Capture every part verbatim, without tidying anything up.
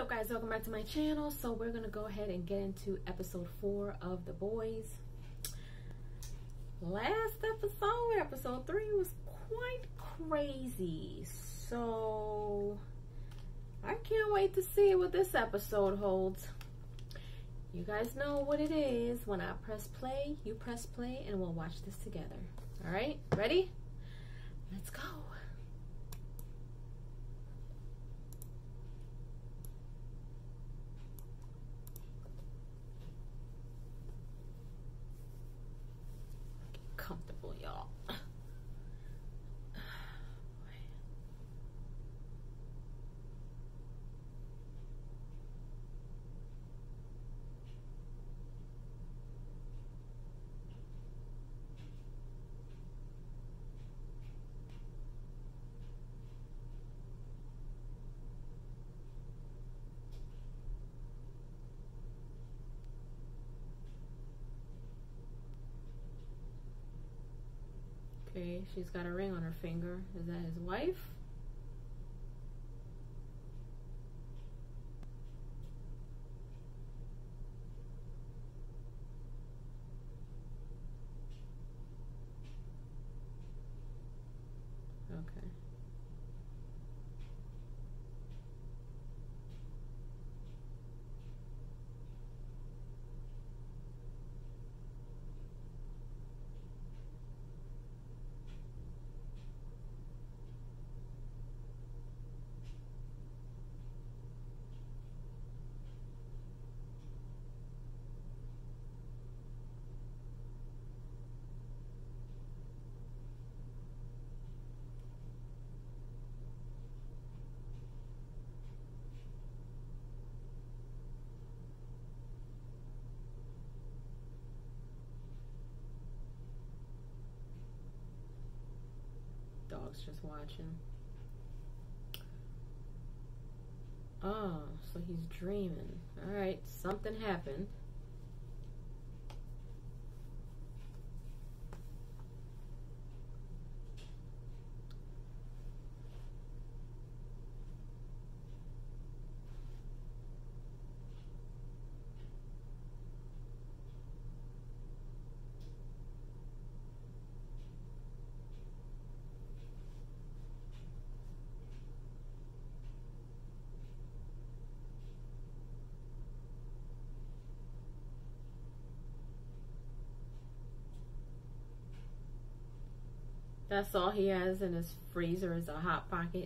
up, guys? Welcome back to my channel. So we're gonna go ahead and get into episode four of The Boys. Last episode, episode three, was quite crazy, so I can't wait to see what this episode holds. You guys know what it is. When I press play, you press play, and we'll watch this together. All right, ready? Let's go. Comfortable, y'all. Okay, she's got a ring on her finger. Is that his wife? Okay. Dog's just watching. Oh, so he's dreaming. All right, something happened. That's all he has in his freezer is a Hot Pocket.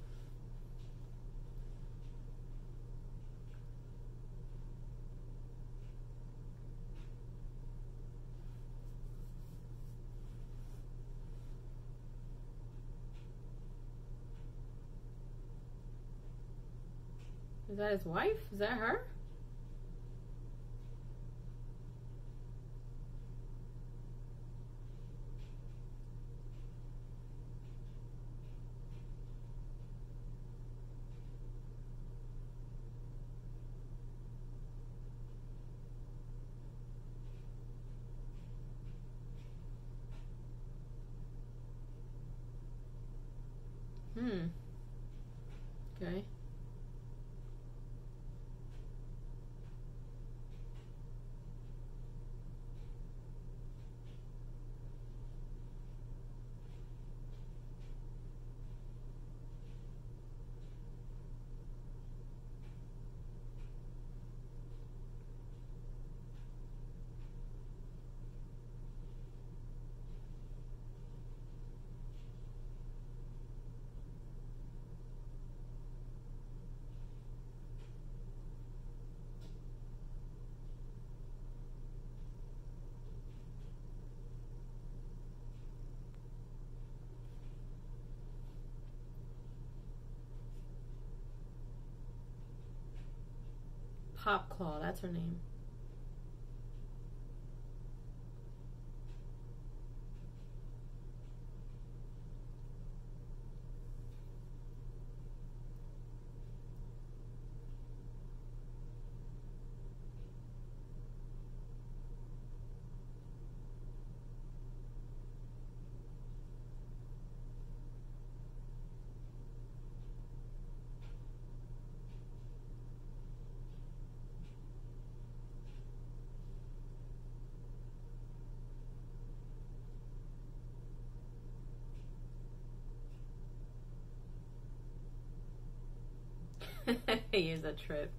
Is that his wife? Is that her? Hmm. Okay. Popclaw, that's her name. He is a trip.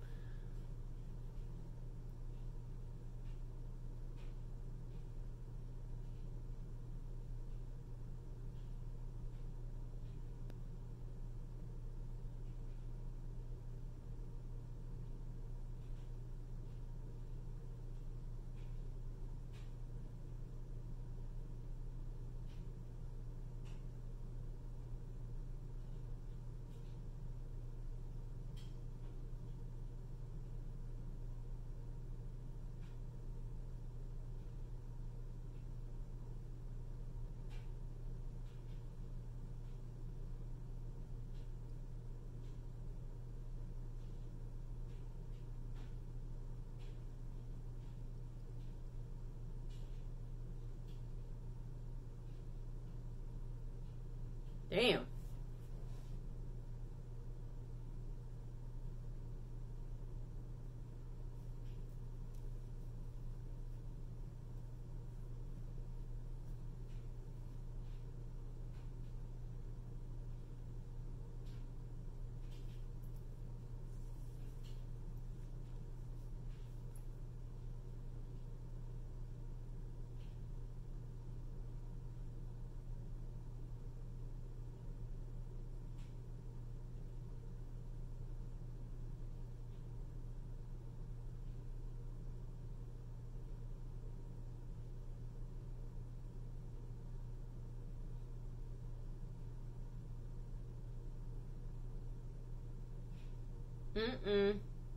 Damn. Mm-mm.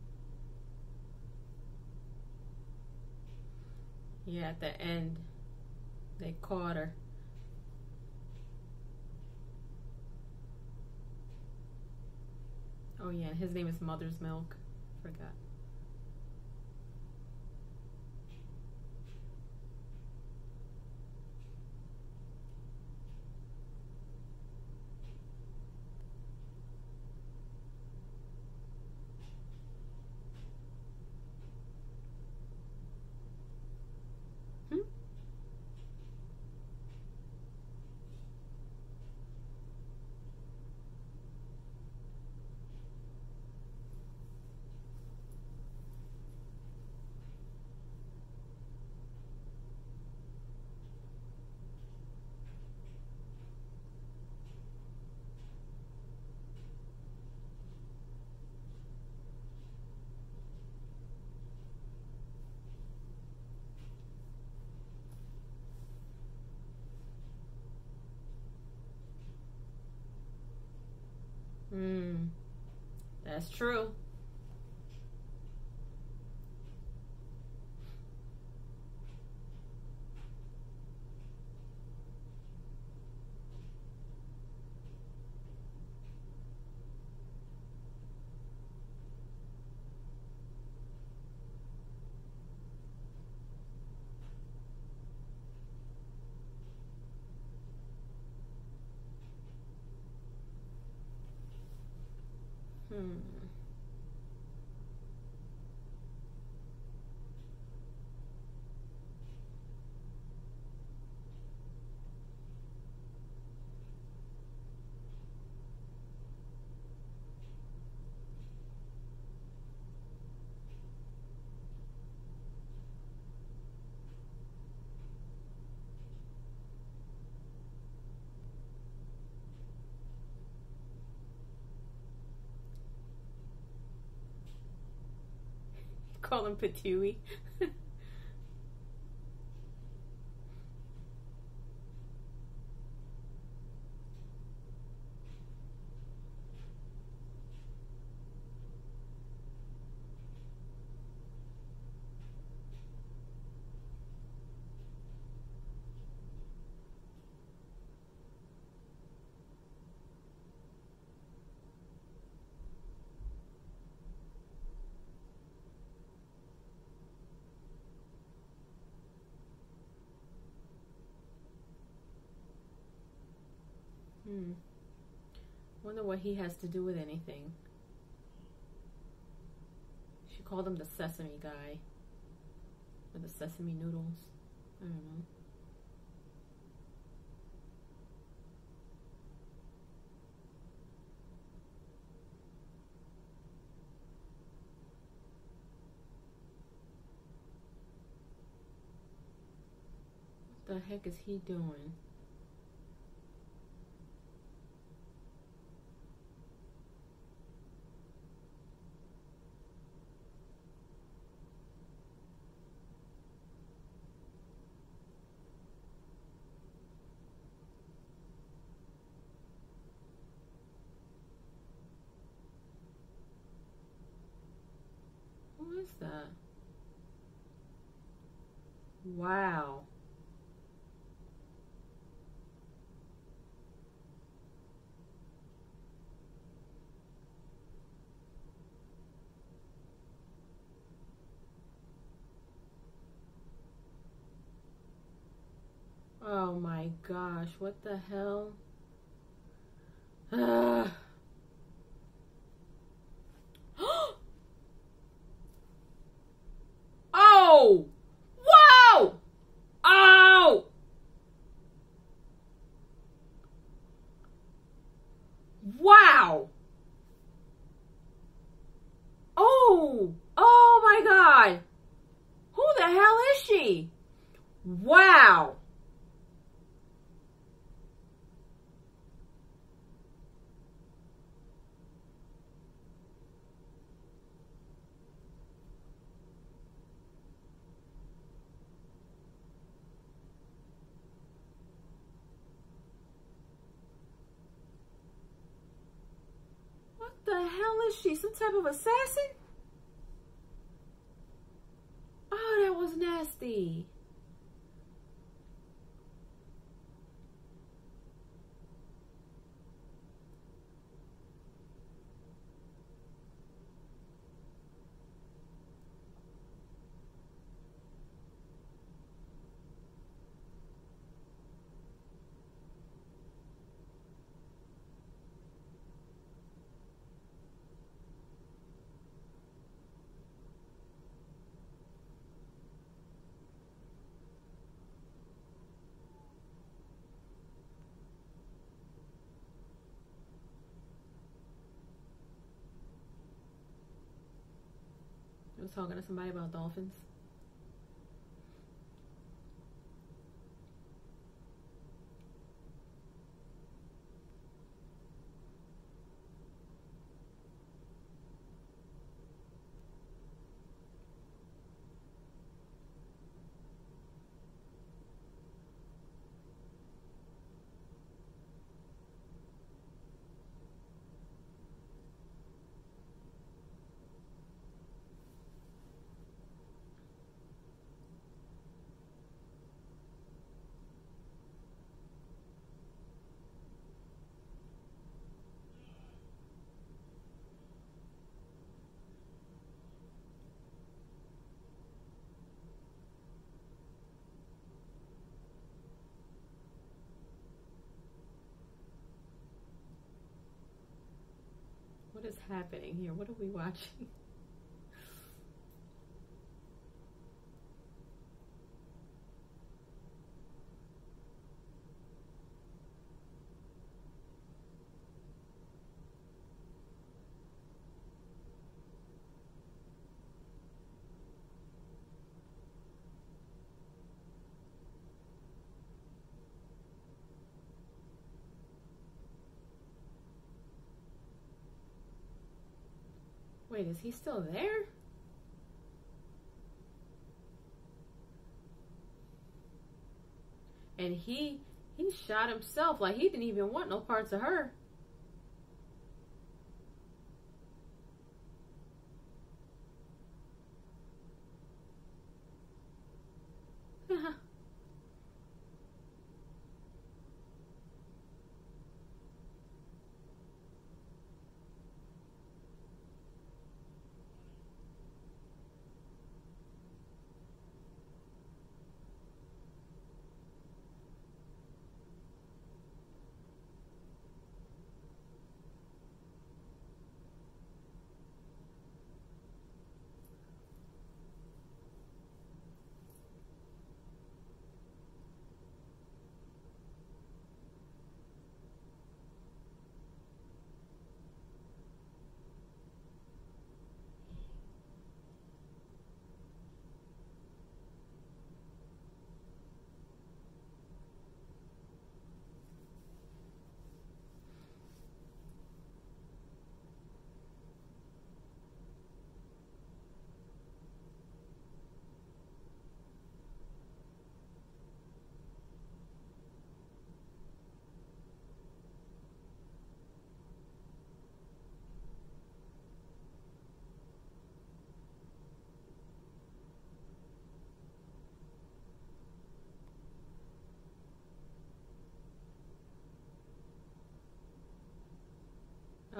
Yeah, at the end, they caught her. Oh yeah, his name is Mother's Milk. Forgot. Hmm? Mm, that's true. Hmm. Call him Patooey. Hmm. Wonder what he has to do with anything. She called him the sesame guy. Or the sesame noodles. I don't know. the heck is he doing? Who is that? Wow. Oh my gosh, what the hell? Ugh. Oh! Whoa! Oh! Wow! Oh! Oh my God! Who the hell is she? Wow! What the hell is she? Some type of assassin? Oh, that was nasty. I was talking to somebody about dolphins. What is happening here? What are we watching? Wait, is he still there? And he he shot himself, like he didn't even want no parts of her.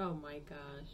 Oh my gosh.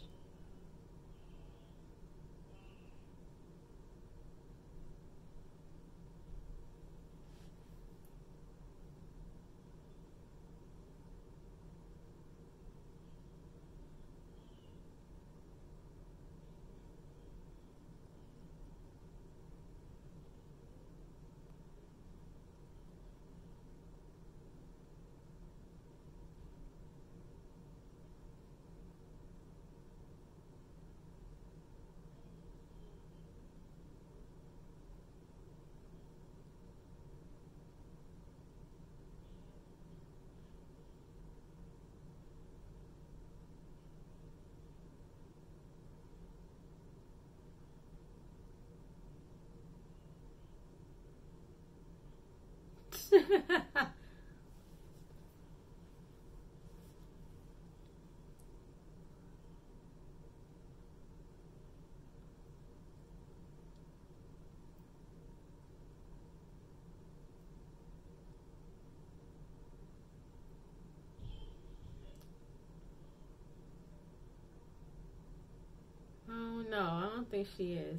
Oh no, I don't think she is.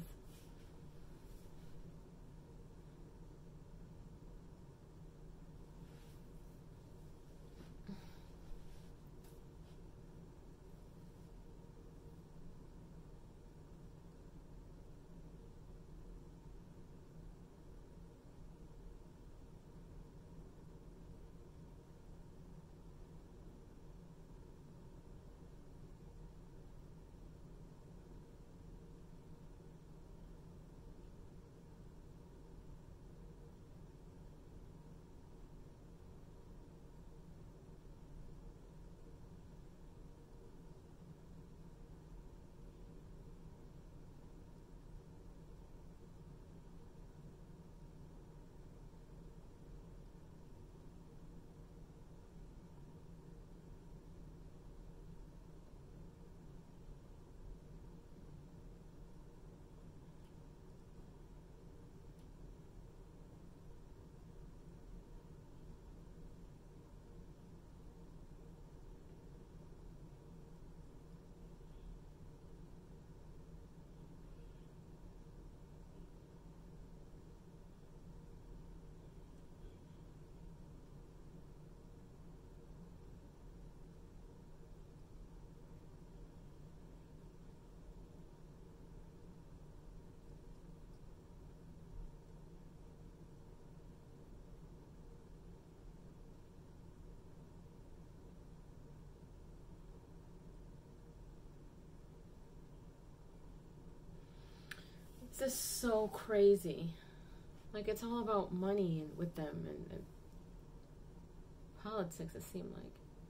It's just so crazy. Like, it's all about money and with them and, and politics, it seemed like.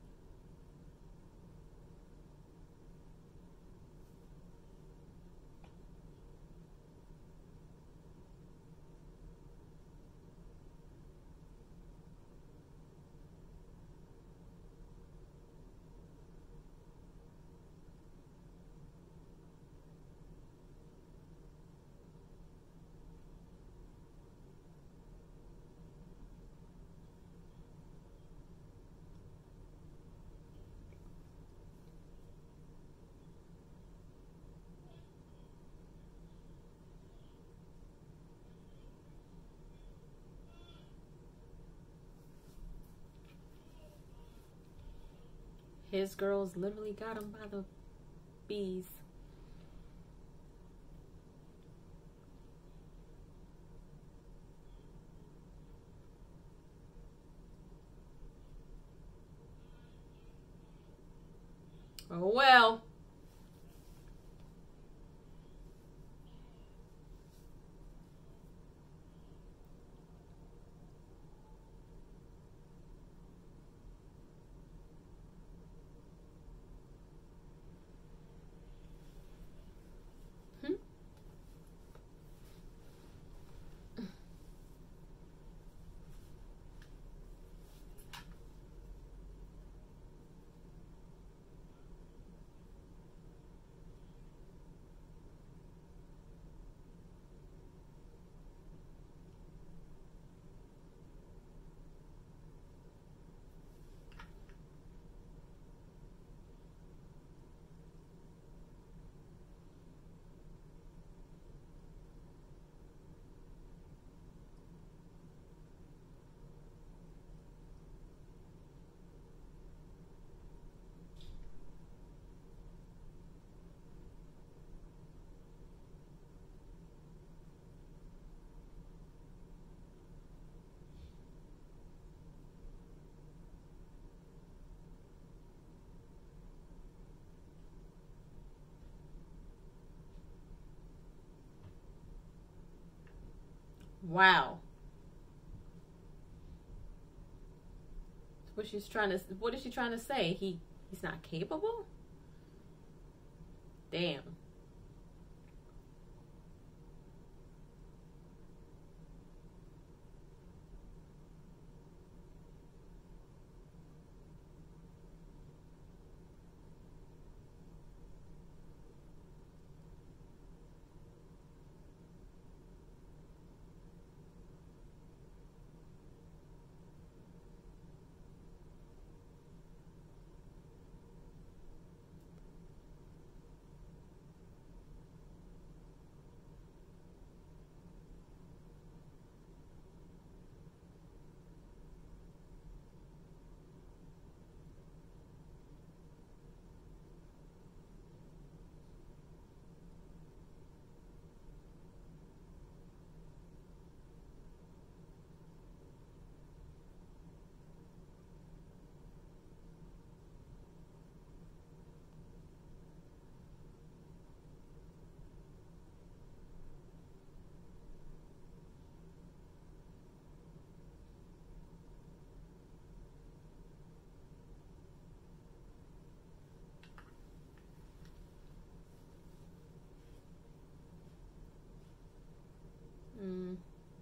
His girls literally got him by the bees. Oh well. Wow. What she's trying to what is she trying to say? He he's not capable? Damn. Mm.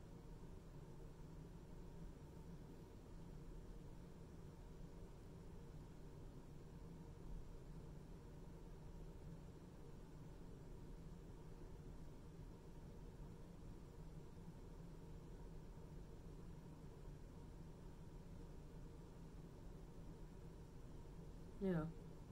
Yeah.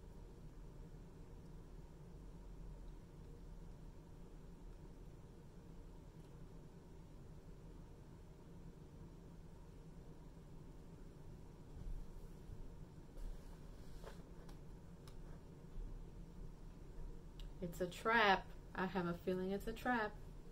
It's a trap. I have a feeling it's a trap.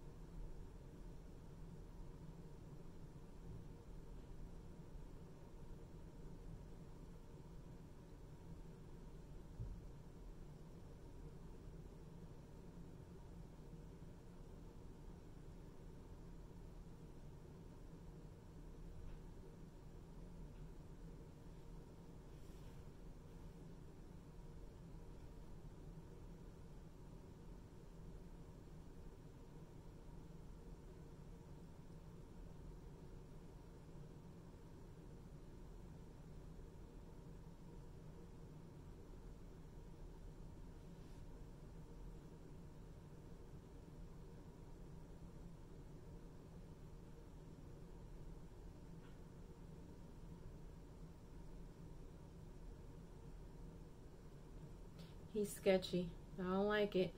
He's sketchy. I don't like it.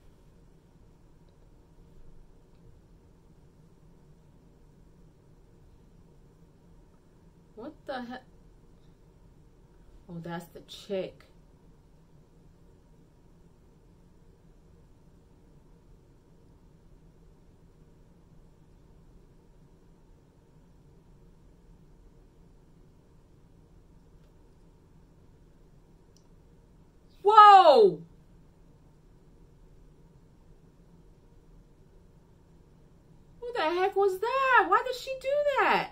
What the heck? Oh, that's the chick. Whoa! Who the heck was that? Why did she do that?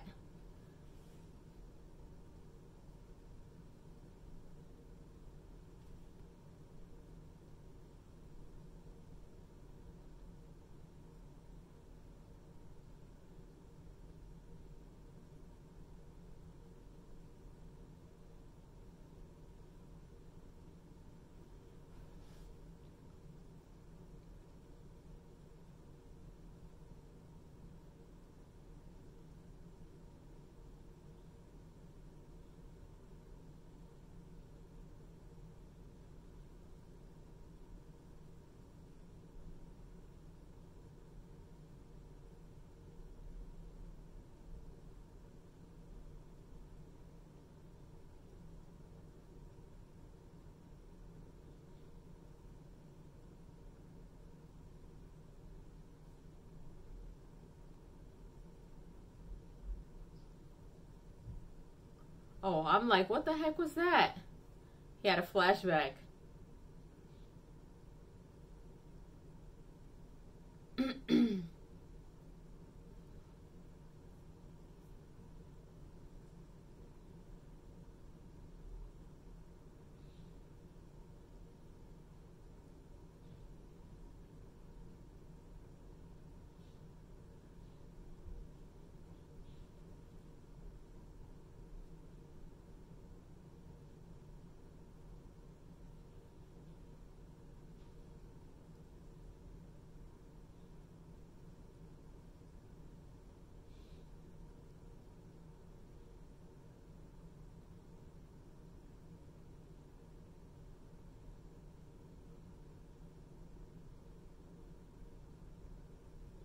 Oh, I'm like, what the heck was that? He had a flashback.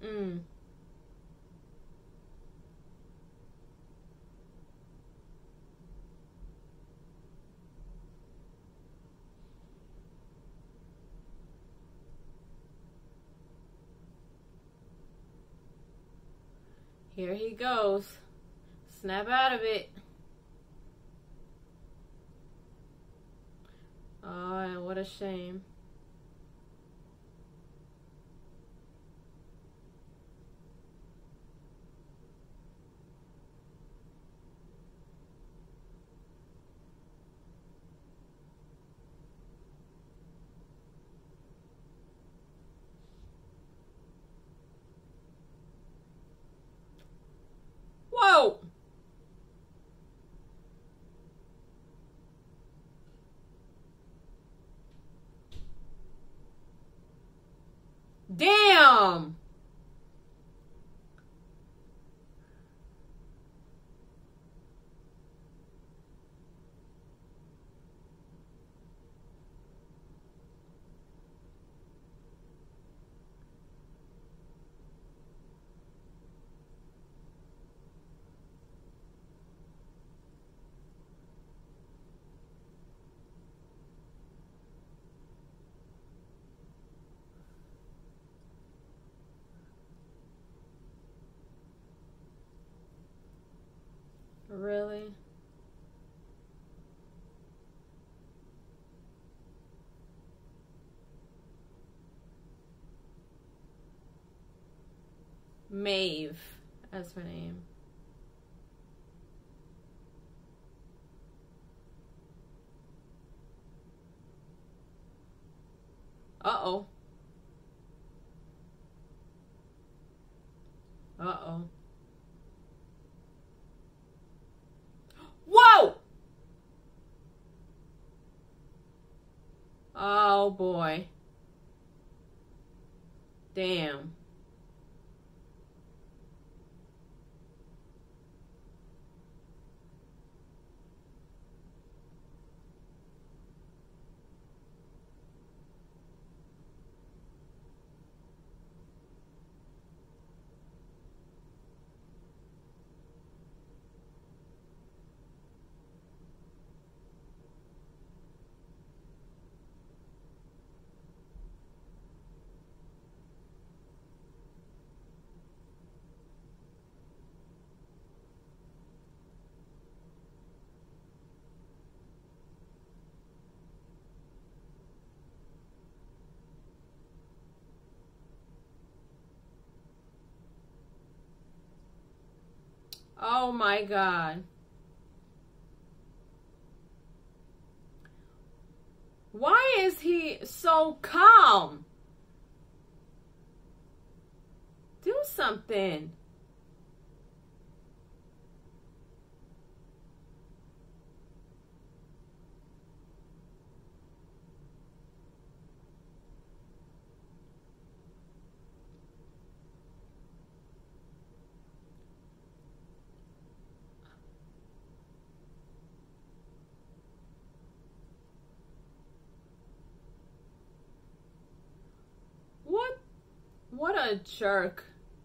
Mm. Here he goes. Snap out of it. Oh, what a shame. Whoa! Damn! Really? Maeve, that's her name. Uh-oh. Uh-oh. Whoa! Oh, boy. Damn. Oh my God. Why is he so calm? Do something. What? What a jerk.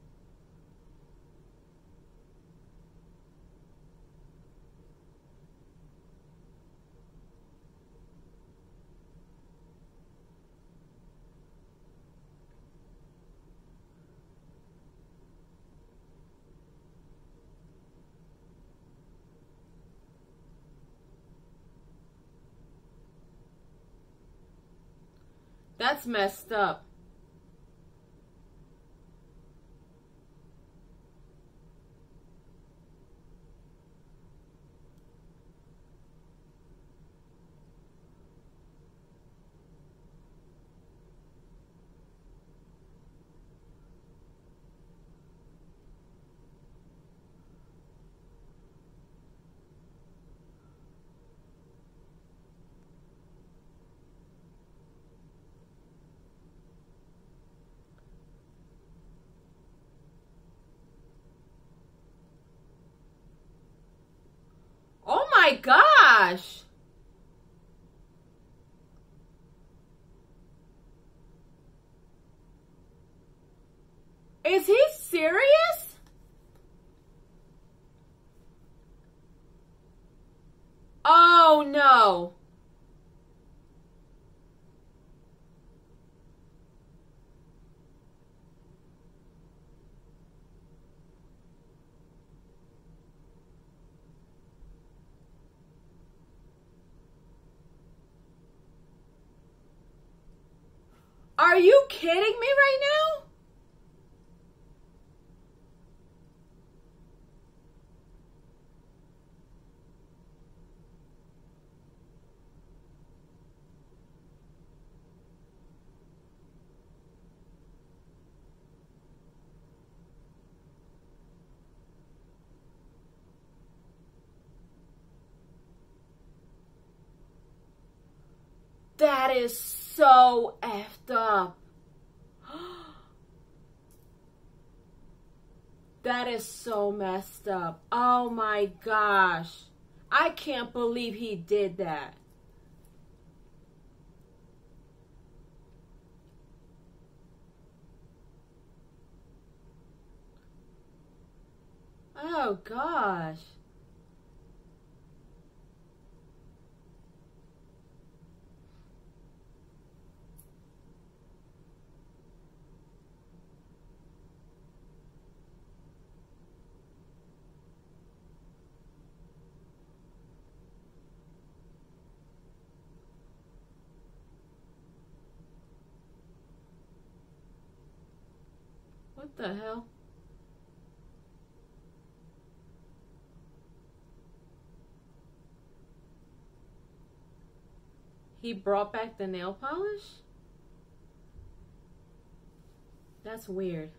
That's messed up. Oh my gosh. Is he serious? Oh no. Are you kidding me right now? That is so effed up. That is so messed up. Oh my gosh. I can't believe he did that. Oh gosh. What the hell? He brought back the nail polish? That's weird.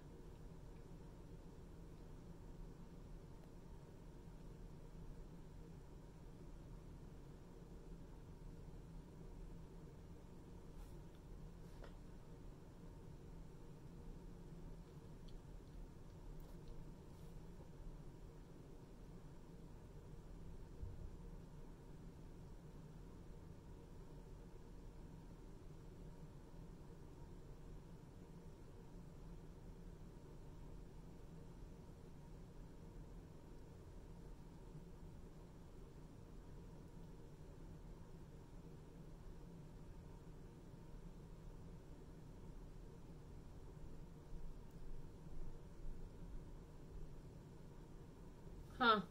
Huh.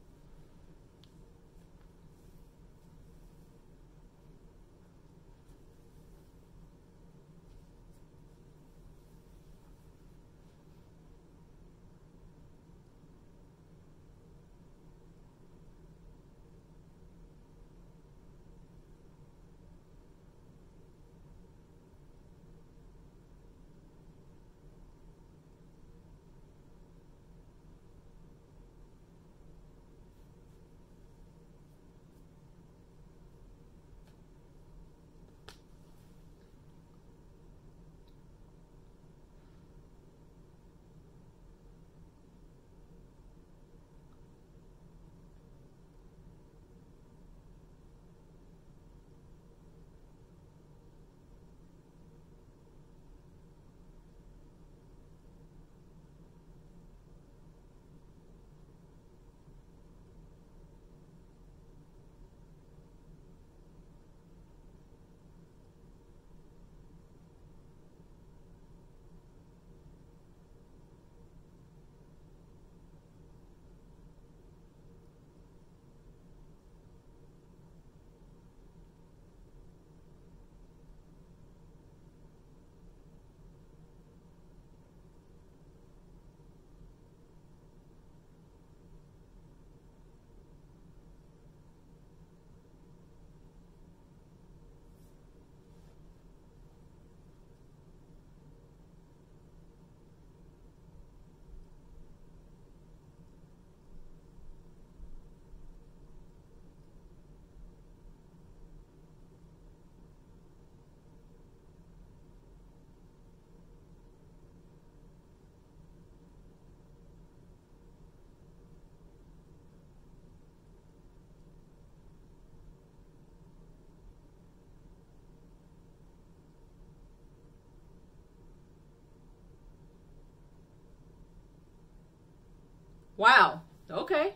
Okay.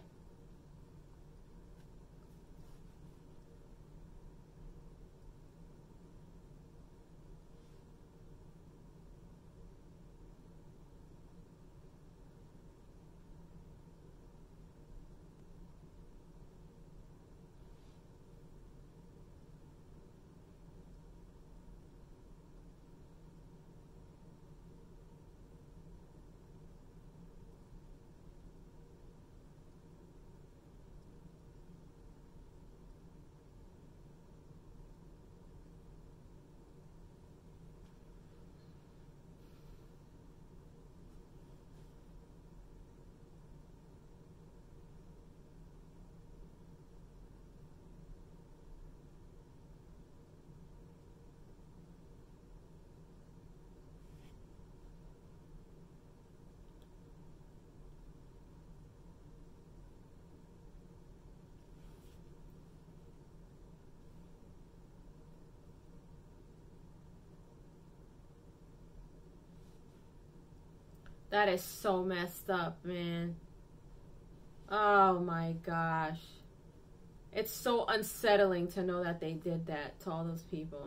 That is so messed up, man. Oh my gosh. It's so unsettling to know that they did that to all those people.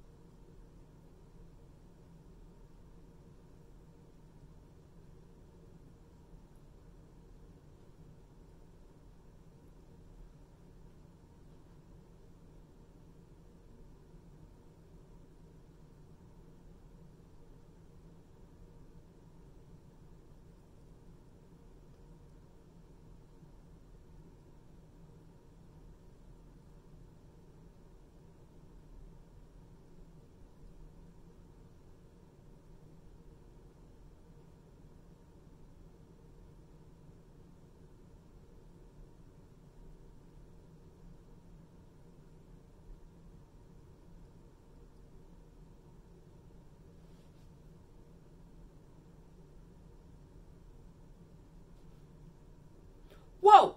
Whoa!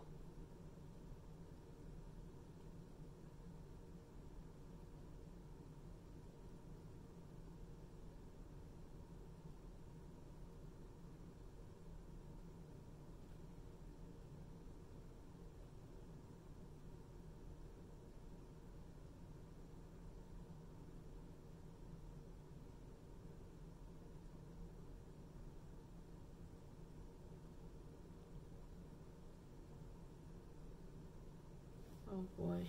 Oh boy.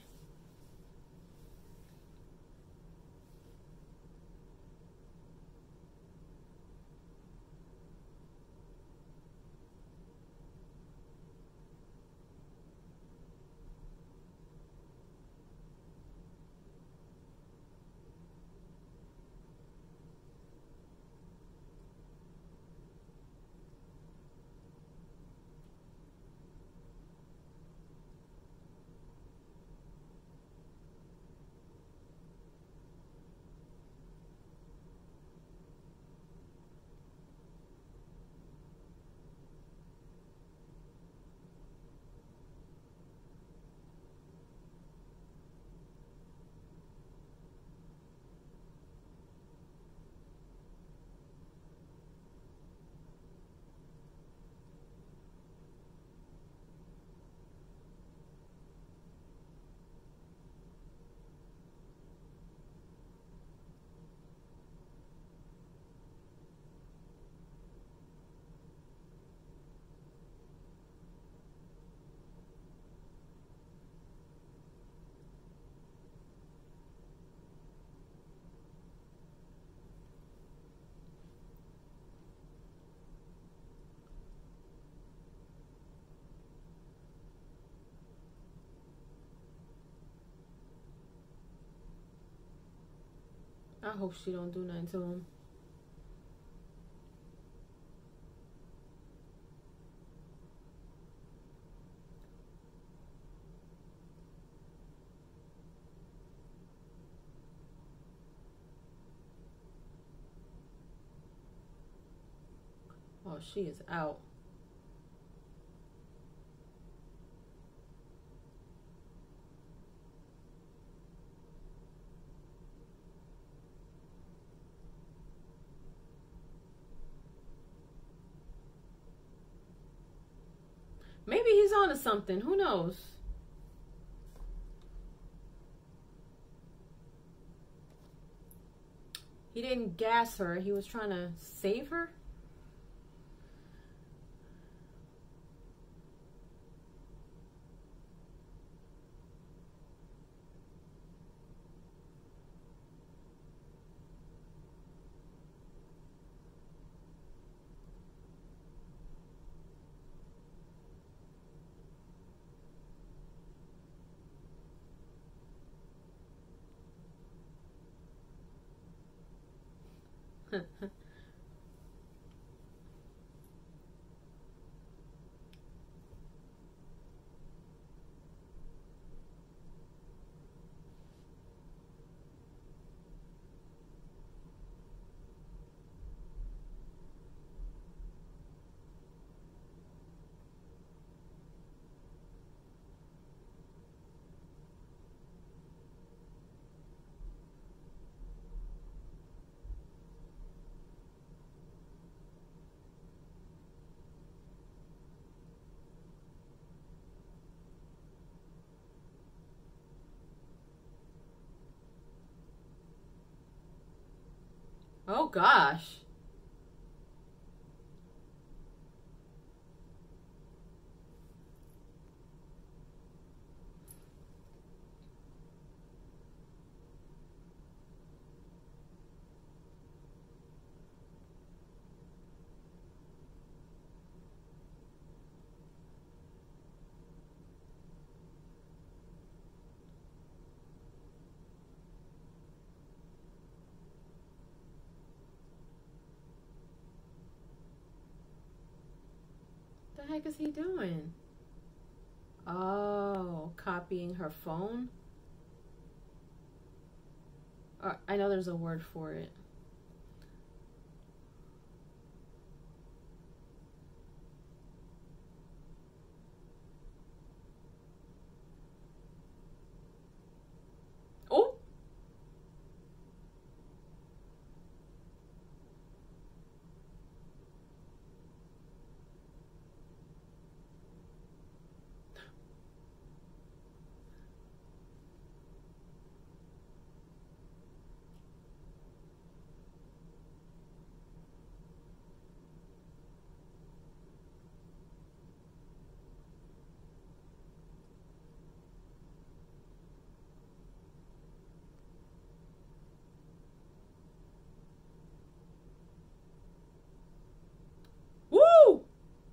I hope she don't do nothing to him. Oh, she is out. Maybe he's on to something. Who knows? He didn't gas her. He was trying to save her. Oh gosh. What the heck is he doing? Oh, copying her phone? Uh, I know there's a word for it. Oh! Woo!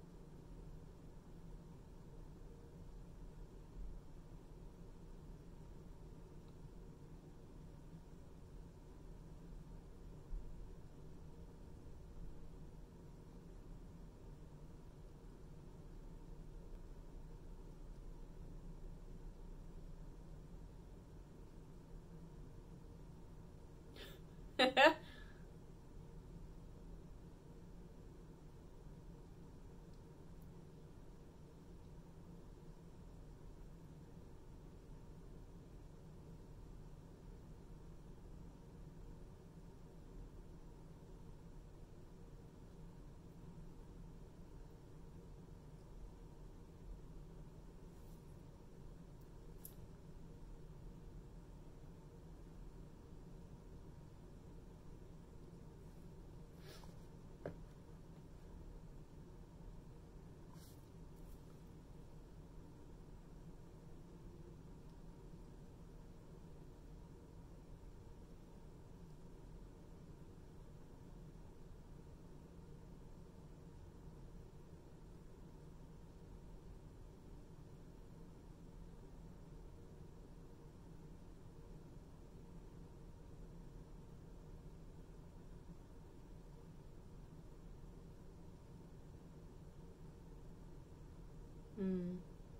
Mm.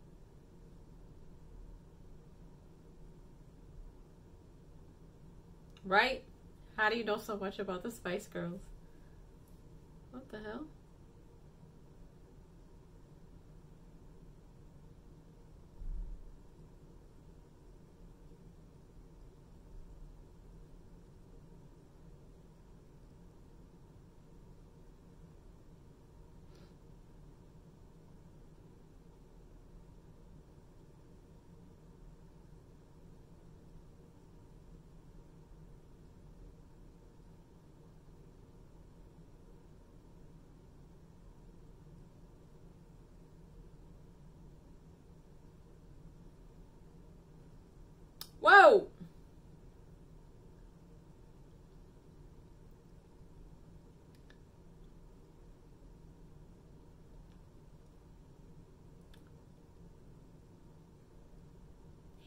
Right? How do you know so much about the Spice Girls? What the hell?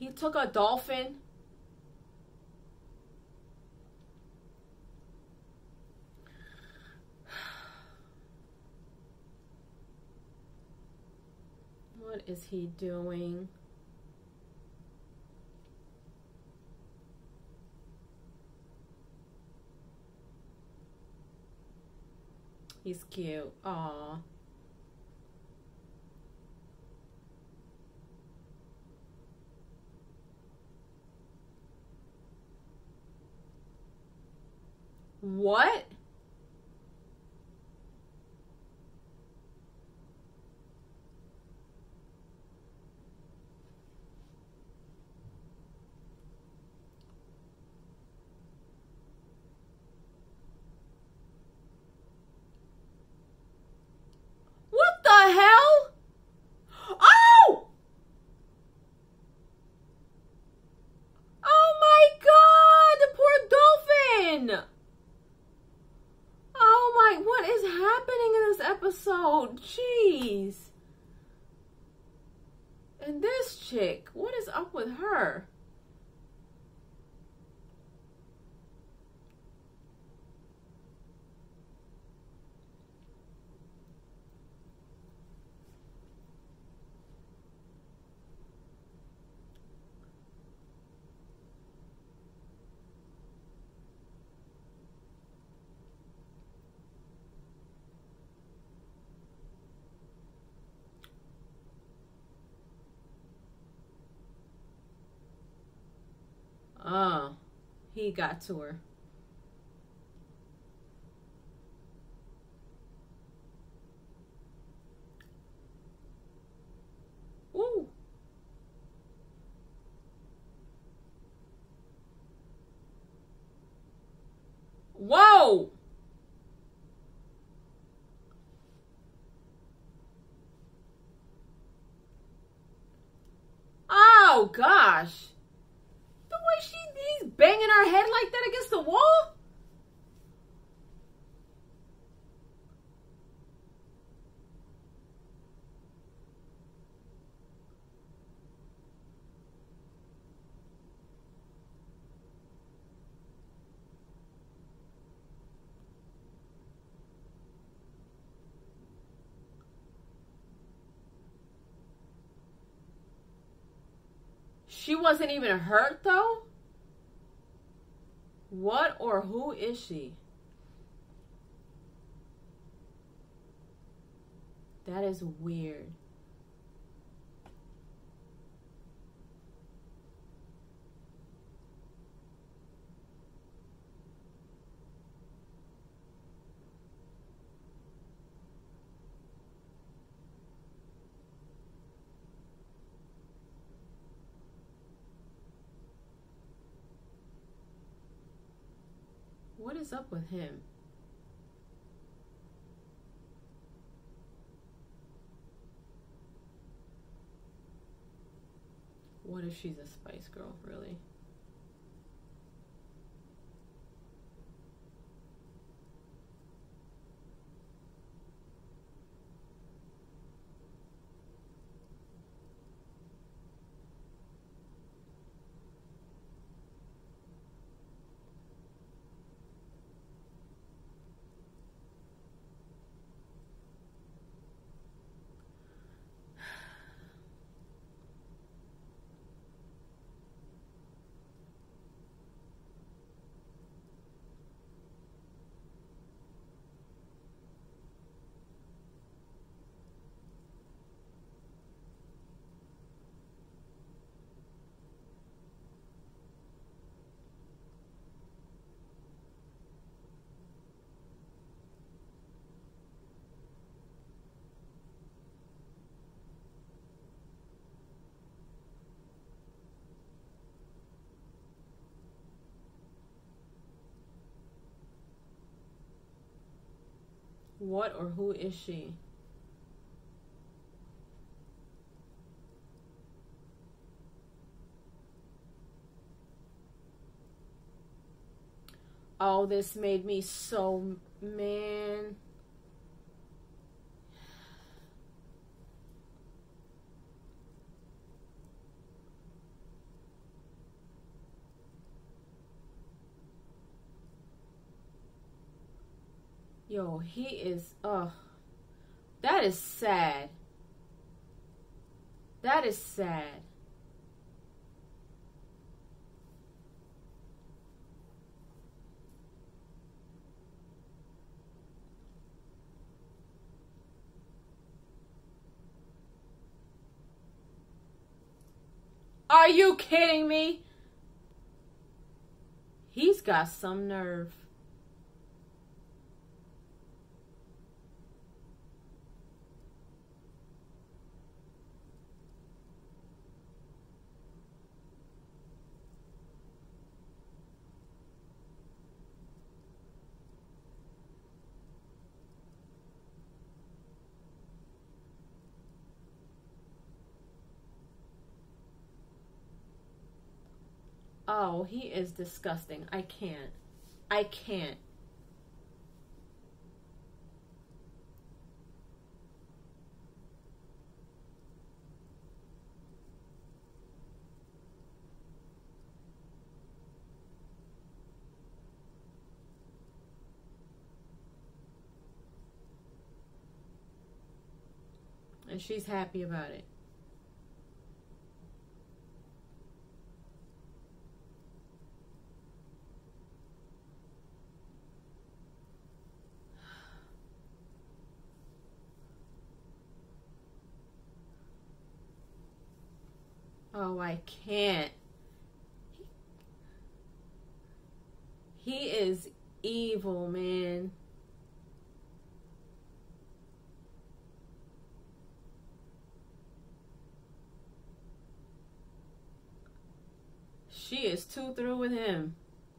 He took a dolphin. What is he doing? He's cute. Aw. What? What the hell? Oh! Oh my God, the poor dolphin! Oh my, what is happening in this episode? Jeez. And this chick, what is up with her? Oh, he got to her. Ooh. Whoa. Oh gosh. The way she he's banging her head like that against the wall. She wasn't even hurt though? What or who is she? That is weird. What is up with him? What if she's a Spice Girl, really? What or who is she? Oh, this made me so, man. Yo, he is, uh, that is sad. That is sad. Are you kidding me? He's got some nerve. Oh, he is disgusting. I can't. I can't. And she's happy about it. Oh, I can't. He is evil, man. She is too through with him.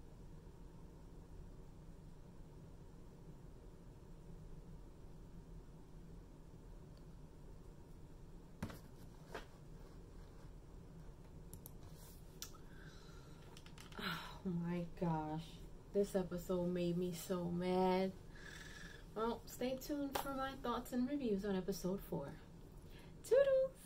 Oh my gosh. This episode made me so mad. Well, stay tuned for my thoughts and reviews on episode four. Toodles!